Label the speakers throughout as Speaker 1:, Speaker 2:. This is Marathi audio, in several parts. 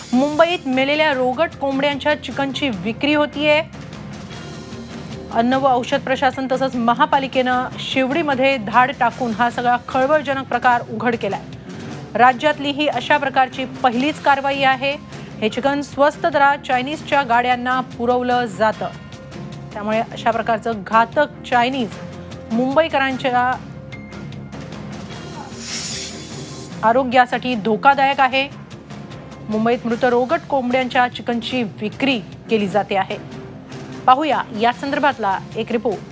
Speaker 1: मुंबईत मेलेल्या रोगट कोंबड्यांच्या चिकनची विक्री होतीये। अन्न व औषध प्रशासन तसंच महापालिकेनं शिवडीमध्ये धाड टाकून हा सगळा खळबळजनक प्रकार उघड केलाय। राज्यातली ही अशा प्रकारची पहिलीच कारवाई आहे। हे चिकन स्वस्त दरात चायनीजच्या गाड्यांना पुरवलं जातं, त्यामुळे अशा प्रकारचं घातक चायनीज मुंबईकरांच्या आरोग्यासाठी धोकादायक आहे। मुंबईत मृत रोगट कोंबड्यांच्या चिकनची विक्री केली जाते आहे। पाहूया या संदर्भातला एक रिपोर्ट।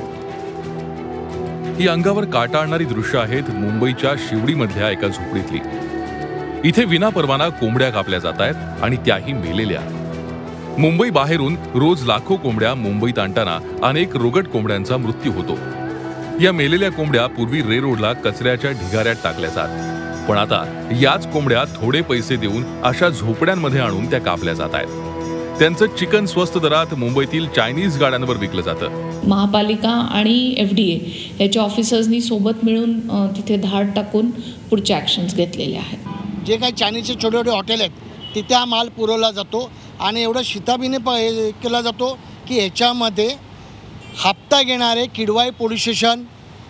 Speaker 2: ही अंगावर काटा आणणारी दृश्य आहेत मुंबईच्या शिवडीमधल्या एका झोपडीतली। इथे विनापरवाना कोंबड्या कापल्या जात आहेत आणि त्याही मेलेल्या। मुंबई बाहेरून रोज लाखो कोंबड्या मुंबईत आणताना अनेक रोगट कोंबड्यांचा मृत्यू होतो। या मेलेल्या कोंबड्या पूर्वी रे रोडला कचऱ्याच्या ढिगाऱ्यात टाकल्या जात, पण आता याच कोंबड्या थोडे पैसे देऊन अशा झोपड्यांमध्ये आणून त्या कापल्या जात आहेत। त्यांचं चिकन स्वस्त दरात मुंबईतील चायनीज गाड्यांवर विकलं जातं।
Speaker 3: महापालिका आणि FDA याच्या ऑफिसर्सनी सोबत मिळून तिथे धाड टाकून पुढचे ॲक्शन्स घेतलेले आहेत।
Speaker 4: जे काही चायनीजचे छोटे छोटे हॉटेल आहेत तिथे हा माल पुरवला जातो आणि एवढं शिताबीने केला जातो की ह्याच्यामध्ये हप्ता घेणारे किडवाई पोलीस स्टेशन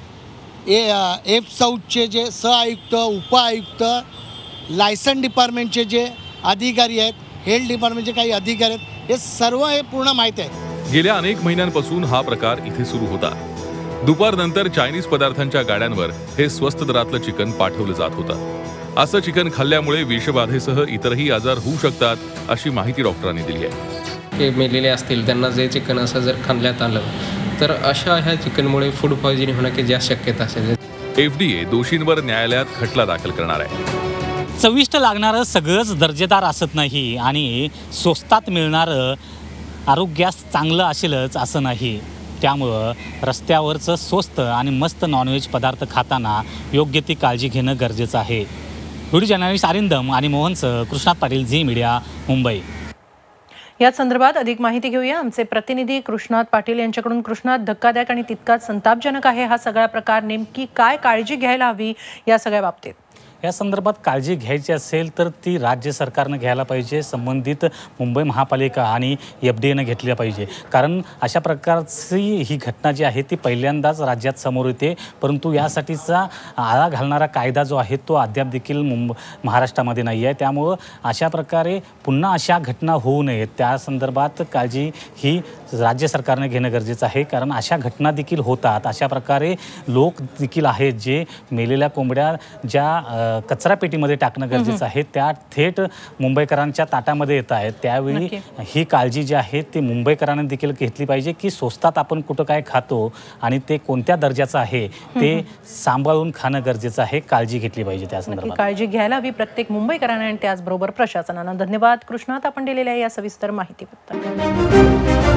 Speaker 4: F-Southचे जे सहआयुक्त उपआयुक्त लायसन डिपार्टमेंटचे जे अधिकारी आहेत, हेल्थ डिपार्टमेंटचे काही अधिकारी आहेत, हे सर्व हे पूर्ण माहीत आहे।
Speaker 2: गेल्या अनेक महिन्यांपासून हा प्रकार इथे सुरू होता। दुपारनंतर चायनीज पदार्थांच्या गाड्यांवर हे स्वस्त दरातलं चिकन पाठवलं जात होतं। असं चिकन खाल्ल्यामुळे विषबाधेसह इतरही आजार होऊ शकतात अशी माहिती डॉक्टरांनी दिली आहे।
Speaker 5: ते मेलेले असतील त्यांना जे चिकन असं जर खाल्ल्यात आलं तर अशा ह्या चिकनमुळे फूड पॉयझनिंग होण्याची जास्त शक्यता असेल।
Speaker 2: FDA दोषींवर न्यायालयात खटला दाखल करणार आहे।
Speaker 6: चविष्ट लागणारं सगळंच दर्जेदार असत नाही आणि स्वस्तात मिळणारं आरोग्यास चांगलं असेलच असं नाही। त्यामुळं रस्त्यावरचं स्वस्त आणि मस्त नॉनव्हेज पदार्थ खाताना योग्य ती काळजी घेणं गरजेचं आहे। व्हिडिओ जर्नलिस्ट अरिंदम आणि मोहनसह कृष्णात पाटील, झी मीडिया, मुंबई।
Speaker 1: या संदर्भात अधिक माहिती घेऊया आमचे प्रतिनिधी कृष्णात पाटील यांच्याकडून। कृष्णात, धक्कादायक आणि तितकाच संतापजनक आहे हा सगळा प्रकार। नेमकी काय काळजी घ्यायला हवी या सगळ्या बाबतीत?
Speaker 6: या संदर्भात काळजी घ्यायची असेल तर ती राज्य सरकारनं घ्यायला पाहिजे, संबंधित मुंबई महापालिका आणि FDAनं घेतली पाहिजे। कारण अशा प्रकारची ही घटना जी आहे ती पहिल्यांदाच राज्यात समोर येते, परंतु यासाठीचा आळा घालणारा कायदा जो आहे तो अद्याप देखील महाराष्ट्रामध्ये नाही आहे। त्यामुळं अशा प्रकारे पुन्हा अशा घटना होऊ नयेत त्या संदर्भात काळजी ही राज्य सरकारने घेणं गरजेचं आहे। कारण अशा घटना देखील होतात, अशा प्रकारे लोक देखील आहेत जे मेलेल्या कोंबड्या ज्या कचरा पेटीमध्ये टाकणं गरजेचं आहे, त्या थेट मुंबईकरांच्या ताटामध्ये येत आहेत। त्यावेळी ही काळजी जी आहे ती मुंबईकरांनी देखील घेतली पाहिजे की स्वस्तात आपण कुठं काय खातो आणि ते कोणत्या दर्जाचं आहे ते सांभाळून खाणं गरजेचं आहे। काळजी घेतली पाहिजे त्या संदर्भात,
Speaker 1: काळजी घ्यायला हवी प्रत्येक मुंबईकरांना आणि त्याचबरोबर प्रशासनानं। धन्यवाद कृष्णात, आपण दिलेल्या या सविस्तर माहितीबद्दल।